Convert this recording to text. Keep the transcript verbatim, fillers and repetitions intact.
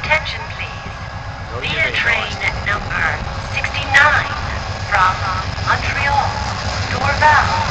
Attention, please. No, you Via may train not. number sixty-nine from Montreal, Dorval.